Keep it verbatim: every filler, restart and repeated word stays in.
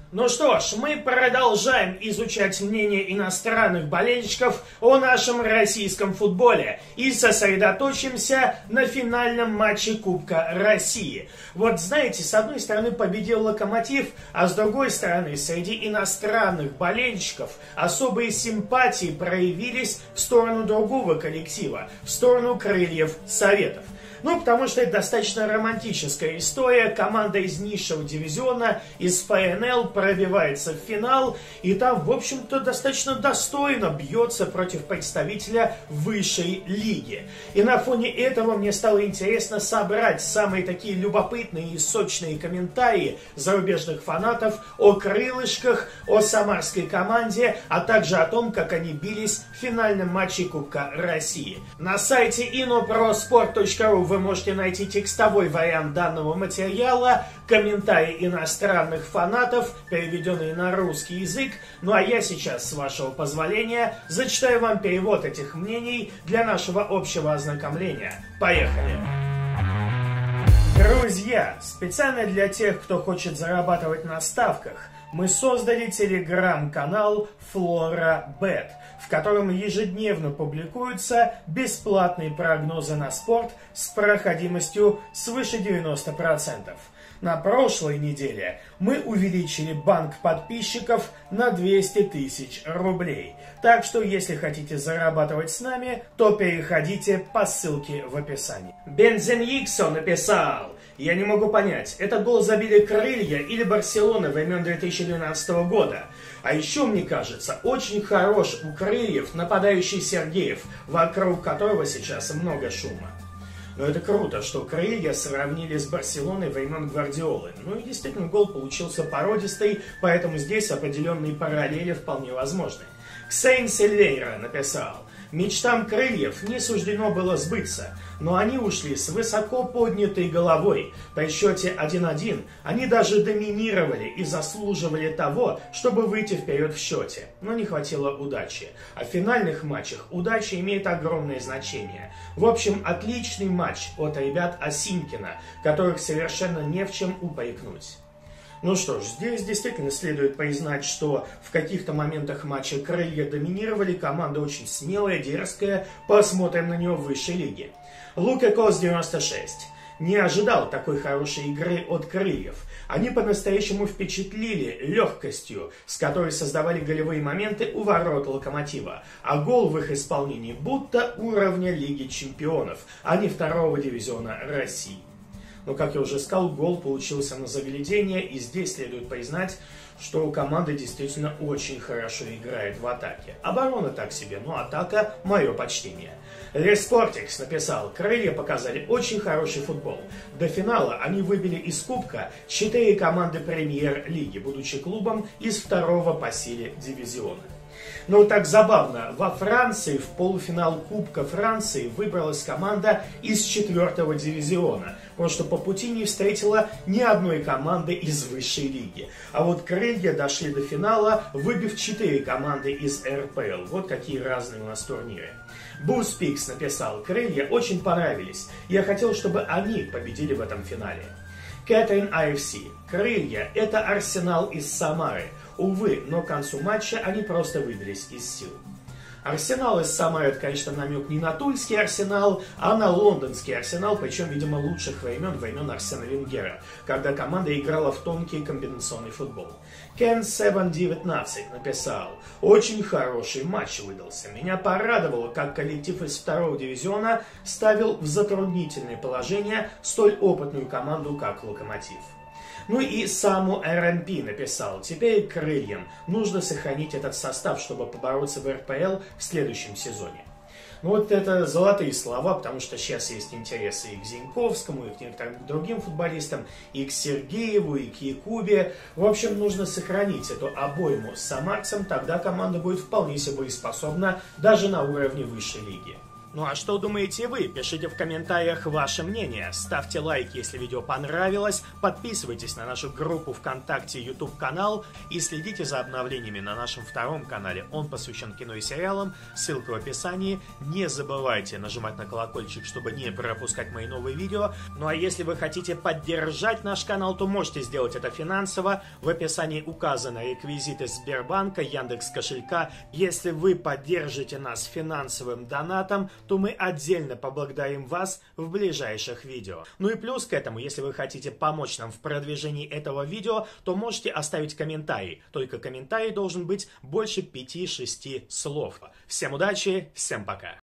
Ну что ж, мы продолжаем изучать мнение иностранных болельщиков о нашем российском футболе и сосредоточимся на финальном матче Кубка России. Вот знаете, с одной стороны победил Локомотив, а с другой стороны среди иностранных болельщиков особые симпатии проявились в сторону другого коллектива, в сторону Крыльев Советов. Ну, потому что это достаточно романтическая история. Команда из низшего дивизиона, из эф эн эл, пробивается в финал, и там, в общем-то, достаточно достойно бьется против представителя высшей лиги. И на фоне этого мне стало интересно собрать самые такие любопытные и сочные комментарии зарубежных фанатов о крылышках, о самарской команде, а также о том, как они бились в финальном матче Кубка России. На сайте инопроспорт точка ру вы можете найти текстовой вариант данного материала, комментарии иностранных фанатов, переведенные на русский язык. Ну а я сейчас, с вашего позволения, зачитаю вам перевод этих мнений для нашего общего ознакомления. Поехали! Друзья, специально для тех, кто хочет зарабатывать на ставках, мы создали телеграм-канал FloraBet, в котором ежедневно публикуются бесплатные прогнозы на спорт с проходимостью свыше девяноста процентов. На прошлой неделе мы увеличили банк подписчиков на двести тысяч рублей. Так что, если хотите зарабатывать с нами, то переходите по ссылке в описании. Бензеньиксо написал: «Я не могу понять, это гол забили Крылья или Барселона времен две тысячи двенадцатого года. А еще, мне кажется, очень хорош у Крыльев нападающий Сергеев, вокруг которого сейчас много шума». Но это круто, что Крылья сравнили с Барселоной времен Гвардиолы. Ну и действительно, гол получился породистый, поэтому здесь определенные параллели вполне возможны. Ксейн Сильвейра написал: «Мечтам Крыльев не суждено было сбыться, но они ушли с высоко поднятой головой. По счете один-один они даже доминировали и заслуживали того, чтобы выйти вперед в счете. Но не хватило удачи. А в финальных матчах удача имеет огромное значение. В общем, отличный матч от ребят Осинкина, которых совершенно не в чем упрекнуть». Ну что ж, здесь действительно следует признать, что в каких-то моментах матча Крылья доминировали, команда очень смелая, дерзкая, посмотрим на нее в высшей лиге. Лука Кос девяносто шесть. Не ожидал такой хорошей игры от Крыльев. Они по-настоящему впечатлили легкостью, с которой создавали голевые моменты у ворот Локомотива, а гол в их исполнении будто уровня Лиги Чемпионов, а не второго дивизиона России. Но, как я уже сказал, гол получился на заглядение, и здесь следует признать, что команда действительно очень хорошо играет в атаке. Оборона так себе, но атака – мое почтение. Респортикс написал: «Крылья показали очень хороший футбол. До финала они выбили из Кубка четыре команды премьер-лиги, будучи клубом из второго по силе дивизиона». Но так забавно, во Франции в полуфинал Кубка Франции выбралась команда из четвертого дивизиона, потому что по пути не встретила ни одной команды из высшей лиги. А вот Крылья дошли до финала, выбив четыре команды из эр пэ эл. Вот какие разные у нас турниры. Буспикс написал: «Крылья очень понравились. Я хотел, чтобы они победили в этом финале». Кэтрин эй эф си. «Крылья – это Арсенал из Самары. Увы, но к концу матча они просто выбились из сил». Арсенал из Самары – это, конечно, намек не на тульский Арсенал, а на лондонский Арсенал, причем, видимо, лучших времен, времен Арсена Венгера, когда команда играла в тонкий комбинационный футбол. Кен семь девятнадцать написал: «Очень хороший матч выдался. Меня порадовало, как коллектив из второго дивизиона ставил в затруднительное положение столь опытную команду, как Локомотив». Ну и Саму эр эм пи написал: «Теперь Крыльям нужно сохранить этот состав, чтобы побороться в эр пэ эл в следующем сезоне». Ну вот это золотые слова, потому что сейчас есть интересы и к Зиньковскому, и к некоторым другим футболистам, и к Сергееву, и к Якубе. В общем, нужно сохранить эту обойму с самарцем, тогда команда будет вполне себе боеспособна даже на уровне высшей лиги. Ну а что думаете вы? Пишите в комментариях ваше мнение. Ставьте лайк, если видео понравилось. Подписывайтесь на нашу группу ВКонтакте, YouTube канал и следите за обновлениями на нашем втором канале. Он посвящен кино и сериалам. Ссылка в описании. Не забывайте нажимать на колокольчик, чтобы не пропускать мои новые видео. Ну а если вы хотите поддержать наш канал, то можете сделать это финансово. В описании указаны реквизиты Сбербанка, Яндекс.Кошелька. Если вы поддержите нас финансовым донатом, то мы отдельно поблагодарим вас в ближайших видео. Ну и плюс к этому, если вы хотите помочь нам в продвижении этого видео, то можете оставить комментарий. Только комментарий должен быть больше пяти-шести слов. Всем удачи, всем пока!